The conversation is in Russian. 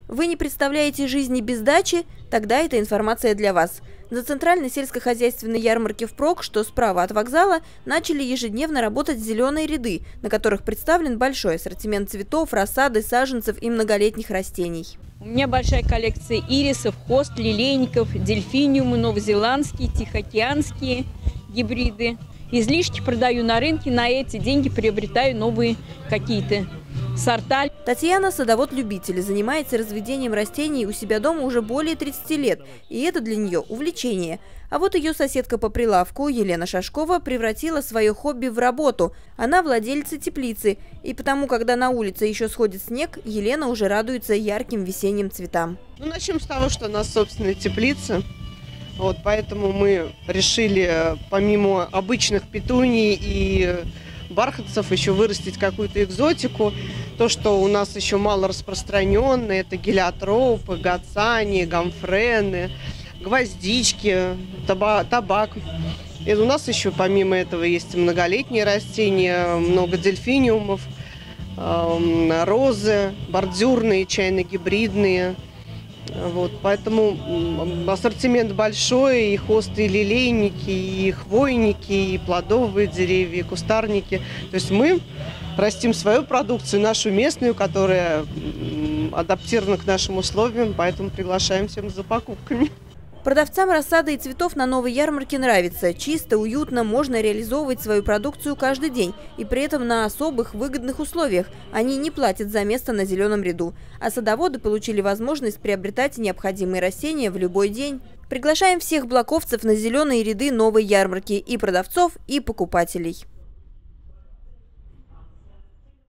Вы не представляете жизни без дачи? Тогда эта информация для вас. На центральной сельскохозяйственной ярмарке впрок, что справа от вокзала, начали ежедневно работать зеленые ряды, на которых представлен большой ассортимент цветов, рассады, саженцев и многолетних растений. У меня большая коллекция ирисов, хост, лилейников, дельфиниумы, новозеландские, тихоокеанские гибриды. Излишки продаю на рынке, на эти деньги приобретаю новые какие-то сорта. Татьяна – садовод-любитель, занимается разведением растений у себя дома уже более 30 лет, и это для нее увлечение. А вот ее соседка по прилавку, Елена Шашкова, превратила свое хобби в работу. Она владелица теплицы, и потому, когда на улице еще сходит снег, Елена уже радуется ярким весенним цветам. Начнем с того, что у нас собственная теплица. Поэтому мы решили, помимо обычных петуний и бархатцев, еще вырастить какую-то экзотику. То, что у нас еще мало распространенно, это гелиотропы, гацани, гомфрены, гвоздички, табак. И у нас еще помимо этого есть многолетние растения, много дельфиниумов, розы, бордюрные, чайно-гибридные. Поэтому ассортимент большой, и хосты, и лилейники, и хвойники, и плодовые деревья, и кустарники. То есть мы растим свою продукцию, нашу местную, которая адаптирована к нашим условиям, поэтому приглашаем всем за покупками. Продавцам рассады и цветов на новой ярмарке нравится. Чисто, уютно, можно реализовывать свою продукцию каждый день. И при этом на особых выгодных условиях. Они не платят за место на зеленом ряду. А садоводы получили возможность приобретать необходимые растения в любой день. Приглашаем всех блоковцев на зеленые ряды новой ярмарки. И продавцов, и покупателей.